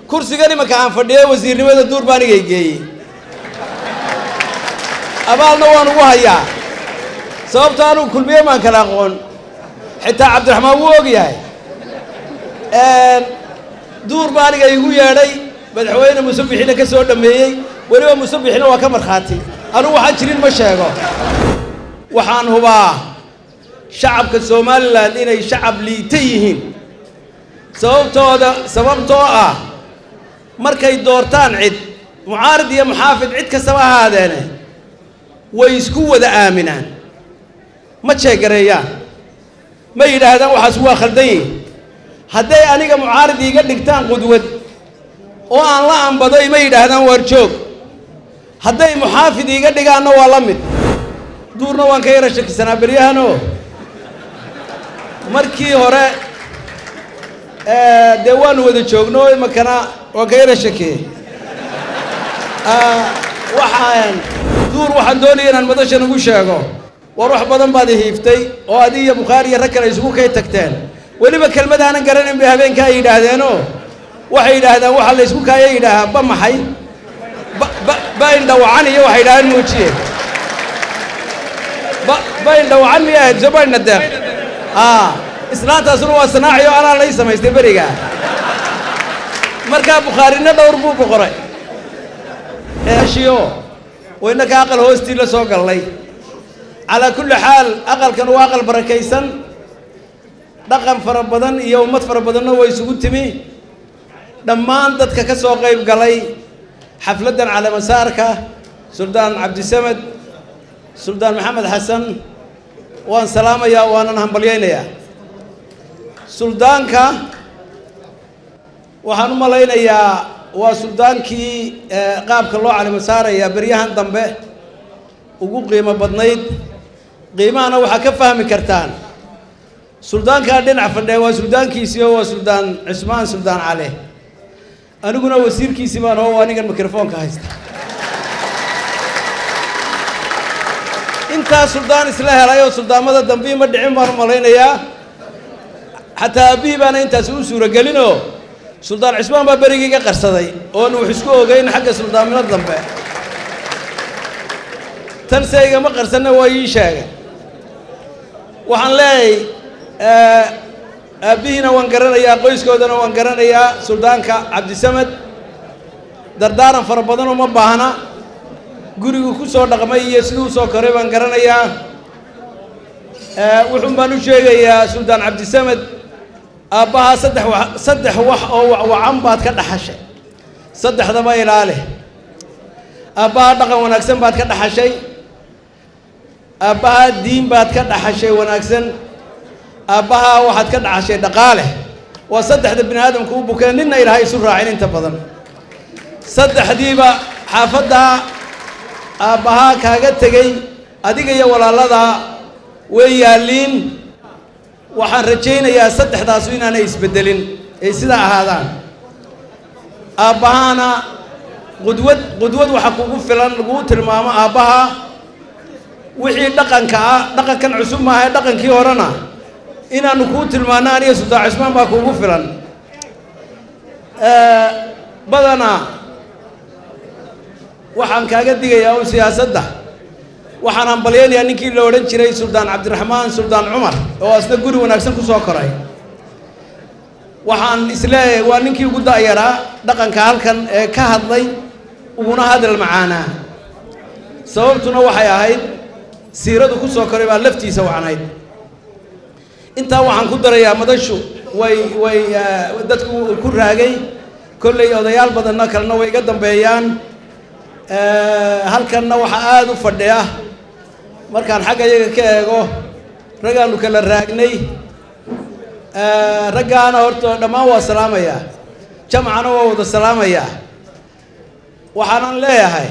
كرسي قال مكان فرديه وزير لماذا دور باني جاي أبالنا وهيا سبب تانو كل بيوم ما كلاقون حتى عبد الرحمن ووقياي دور باني جاي يقول يا ري مدحوينا مسبحين كسر دمي ولو مسبحين وكمر خاتي أنا واحد شرين مشاغو وحان هو شعب كالصومال لأن شعب ليتيهين سبب توقع مركي دورتان عد معارض يا محافظ عد كسوا هذا ويسكوا ذا آمنان ما تشجريان ما يلهدان وحسوا خلدين هدي أنا معارض يقول لك تان قدوة وأن لا أن بدأ ما يلهدان ورشوك هدي محافظ يقول لك أنا والله دورنا وان كير شك سنة بريانو مركي هراء دوان وذا شوقنو مكانا وكير شكي وحان دور وحن دوني أنا المدرسة نقول شاقو وروح بدن بعد هيفتي وهذه بخاري ركن يسوق كي تكتين واللي بكلمة أنا قرن بها بين كاي هذانو وحيد هذا وحل يسوق كاي ده بمحي باين دوعني وحيد هذا موتشي باين دوعني يا زباين الدم إسلام تسروا صناعي وأنا ليس ما يستبرئ مركب بخاري ندور بو بخاري أشياء وإنك أقل هوستي لسوق الله على كل حال أقل كانوا أقل بركيسن رقم فربضن يومات فربضن ويسقط تمي لما أنت كسوق غيب قلي حفلة على مسارك سلطان عبد السمد سلطان محمد حسن وان سلامة يا وانا نهمبليين يا سلطانك وحنو ملايين يا وسلطانك قابك الله على مسار يا بريهان ضمبه وقو قيمة بدنيد قيمة أنا وحكا فهمي كرتان سلطانك أدين عفنده وسلطان كيسيو وسلطان عثمان سلطان عليه أنا قلنا وزير كيسيمان هو وانيق الميكروفون كهيست انت سلطان إسلاها لا سلطان ماذا دنبي مدعين ملايين يا حتى أبي بأنا أنت سورة قالينه سلطان عثمان ببريقي قرصدي وأنه حسكوه قاين حق سلطان من الضنبة تنسيق ما قرصنا ويشاق وحن لاي أبينا وانقرنا يا قويسكو دنا وانقرنا يا سلطانك عبد السمد دردارا فربضنا ومباهنا قريقو كسو رقمي يسلو سو قريبا وانقرنا يا وحن بانو شيغا يا سلطان عبد السمد أباها صدح وعم بعد كده حشة صدح ذا ما يلاله أباها دقن وناكسن بعد كده حشة أباها دين بعد كده حشة وناكسن أباها واحد كده حشة دقاله وصدح ذا بني آدم كوبو كان لنا إلى هاي سرعة عين تفضل صدح ديبا حافظها أباها كاجت تجي أديك يا ولا لذا ويالين waxaan rajaynayaa saddexdaas inaanay isbedelin ee sida ahaadaan aabahana qudwad waxa kugu filan lagu tilmaamo aabaha wixii dhaqankan cusub ma aha dhaqankii horena inaanu ku tilmaano aniga Sultaan Cismaan baa kugu filan badana waxaan kaaga digayaa siyaasadda waxaan ambalyeynaya ninkii la oran jiray Sultaan Cabdiraxmaan Sultaan Umar oo asna guri wanaagsan ku soo koray waxaan isleeyahay waa ninkii ugu daayaraa dhaqanka halkan ee ka hadlay uguna hadal macaana sababtuna waxay ahayd siiradu ku soo koray baa laftiisa wacnayd inta waxaan ku darayaa madashu way dadku ku raagay kullay odayaal badanna kalena way iga dambeeyaan halkanna waxa aad u fadhiya markaan xagga iyaga ka eego ragaanu kala raagnay ragaana horta dhammaan waa salaamaya jamcana waa wada salaamaya waxaan leeyahay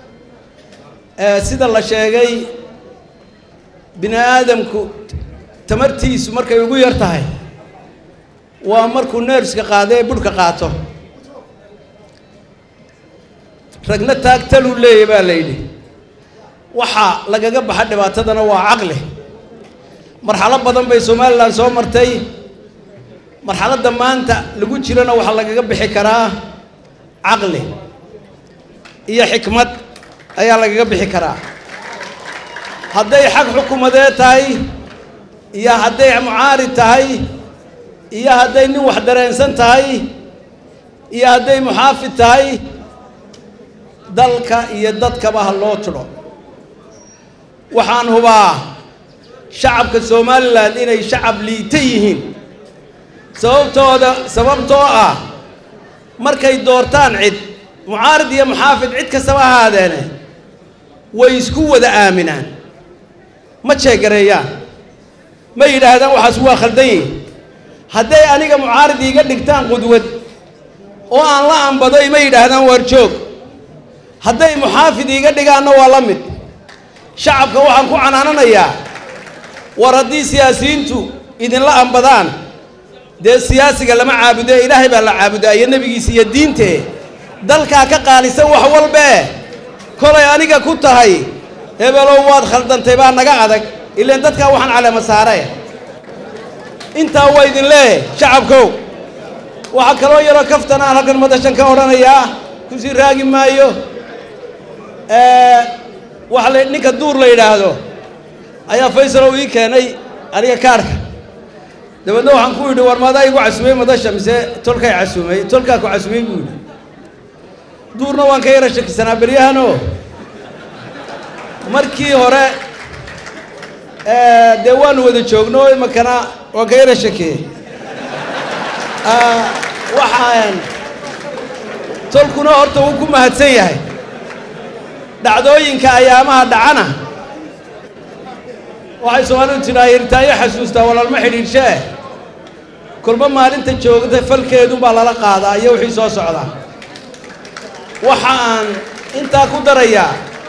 sida la sheegay bini aadamku tamartiisu markay ugu yar tahay waa markuu neerska qaadee budhka qaato ragna taagtalu leeyahay baa la yidhi waxa lagaga baxa dhibaatadana waa caqli marxalad badan bay Soomaaliland soo martay marxaladda maanta lagu jirana waxa lagaga bixi karaa عقلي iyo xikmad ayaa laga bixi karaa haday xaq xukuumadeed tahay iyo haday mucaarid tahay iyo haday nin wax dareensan tahay iyo haday muxaafid tahay dalka iyo dadkaba loo tiro waxaan hubaa shacabka Soomaaliland inay shacab liitay yihiin sababtoo ah markay doortaan cid mucaarid iyo muxaafid cid kastaba haadeene way isku wada aaminaan ma jeegareeyaan ma yiraahdaan waxaas waa khaldan yihiin haday aniga mucaarid iga dhigtaan qudwad oo aan la anbado ma yiraahdaan war joog haday muxaafid iga dhigaana waa la mid shacabka waxaan ku canaananayaa war haddii siyaasiyiintu idin la anbadaan dee siyaasiga lama caabudo ilaahay baa la caabudaa iyo nabigiisa iyo diinta dalka ka qaalisan wax walba kolay aniga ku tahay hebelow waad khaldantay baa naga adag ileen dadka waxaan calaamad saaray inta way idin leeyahay shacabku waxa kale oo yaro kaftana halkan madashan ka oranaya ku si raagi maayo waxa la ninka duur la yiraahdo ayaa Faysal oo ii keenay aniga kaarka dabadna waxaan ku yidhi war maada igu casumay madasha mise tolkay casumay tolka ku casumay buu duurna waan ka yara shakisanaa baryahano markii hore de waan wada joogno imakana waan ka yara shakiyay waxaan tolkuna horta uu ku mahadsan yahay dhacdooyinka ayaamaha dhacana waxay Soomaalidu tiraahirtaayo xasuusta walaalma xidhiidhshay kulba maalinta joogta falkeedu baa lala qaadaa iyo wixii soo socda waxaan inta ku daraya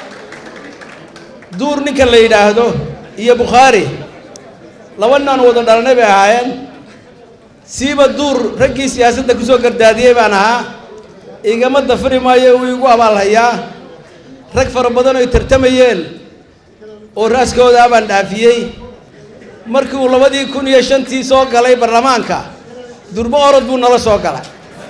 duur ninka la yiraahdo iyo Bukhari labanan wada dhalanay bay ahaayeen siiba duur raggii siyaasadda ku soo gardaadiyay baan ahaa igama dafri maayo uu igu abaalhayaa rag fara badan oo tartamayeen oo raaskooda baan dhaafiyay markii uu 2005 soo galay baarlamaanka durba orod buu nala soo galay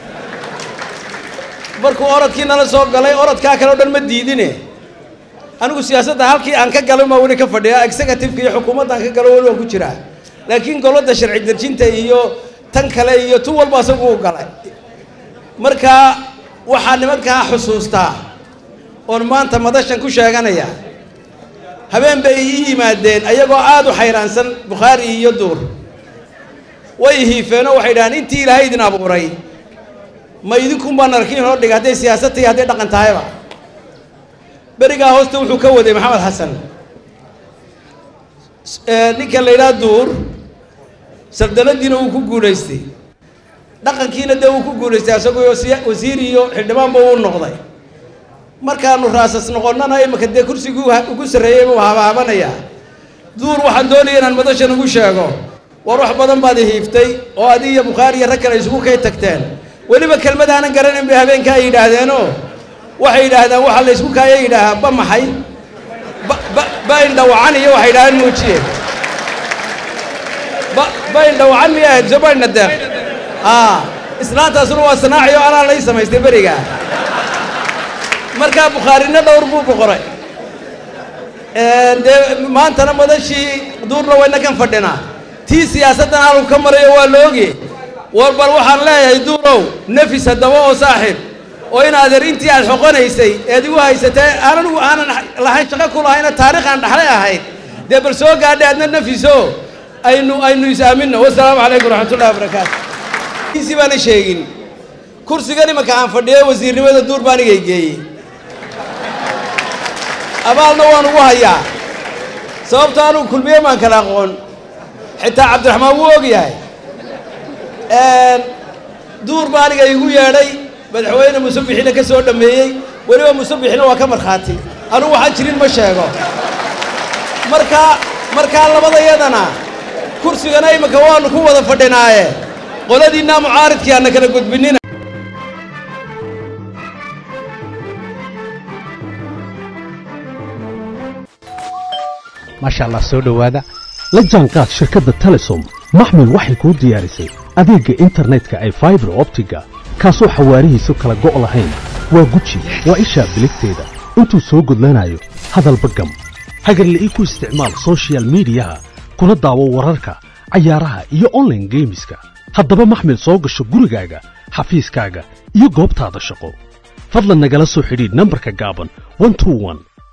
markuu orodkii nala soo galay orodka kale oo dhan ma diidine anigu siyaasadda halkii aan ka galay ma wali ka fadhiya executive iyo xukuumadda aan ka galo wali waan ku jiraa laakiin golada sharci dejinta iyo tan kale iyo tu walba asagu u galay marka waxa nimanka xusuustaa oo maanta madashan ku sheeganaya habeen bay yimaadeen ayagoo aad u xayraansan Bukhari iyo duur way hiifeen waxay dhahan intii Ilaahay idin abuuray ma idinku baan arkin oo dhigaaday siyaasadii haday dhaqan tahayba bariga hoosta wuxuu ka waday Maxamed Xasan ninka la yiraahdo duur sardanadiina uu ku guuleystay dhaqankiina de uu ku guuleystay asagoo wasiir iyo xildhibaan buu noqday markaanu raasas noqonana imaka de kursigu ugu sareeyay buu haabanaya duur waxaan doonayay inaan madashan ugu sheego war wax badan baad hiiftay oo adiga Bukhari iyo rag kale isugu kay tagteen waliba kelmadaana garanin bay habeenka ay yiraahdeen waxay yiraahdaan waxa la isku kaayay yiraahdaa ba maxay ba indhawacan iyo waxay yiraahdaan muujiye ba indhawacan miyaa jabana deeq islaantaasuna waa sanaaciyo ana la samaystay bariga marka Bukhari-na dhowr buu boqoray maantana madashii duurna wayna kan fadhina tii siyaasaddan aanu ka marayo waa loogi war waxaan leeyahay duurow nafis hadaba oo saaxiib oo in aad intii aad xoqonaysay eed igu haysatay aanan lahayn shaqo ku lahayn taariikh aan dhaxlay ahayd de bal soo gaadhay adna nafiso aynu isaaminno wassalaamu calaykum waraxmatullaahi wabarakaatuh isi baan sheegin kursigani marka aan fadhiyo wasiirnimada duur baan iga geeyay abaalna waan ugu hayaa sababta aanu kulmiye maan kala aqoon xitaa Cabdiraxmaan wuu og yahay duur baan iga igu yeedhay madaxweyne Musabbixina ka soo dhameeyay waliba Musabbixina waa ka marxaati anu waxaan jirin ma sheego marka labadayadana kursigana imaka waanu ku wada fadhinaaye qoladiina mucaaridkii aan kala gudbinina ما شاء الله سو دhowaada la jaanqaad shirkadda Telesom maxmil waxay ku diyaarisay adeega internetka ay fiber optiga kaasoo xawaarihiisu kala go' lahayn waa guji waa ishaa biligteeda intuu soo gudlanayo hadalba gam hagarla'ii ku isticmaal social miidiyaha kuna daawo wararka cayaaraha iyo online geemiska haddaba maxmil soo gasho gurigaaga xafiiskaaga iyo goobtaada shaqo fadlan nagala soo xidhiidh nambarka gaaban 121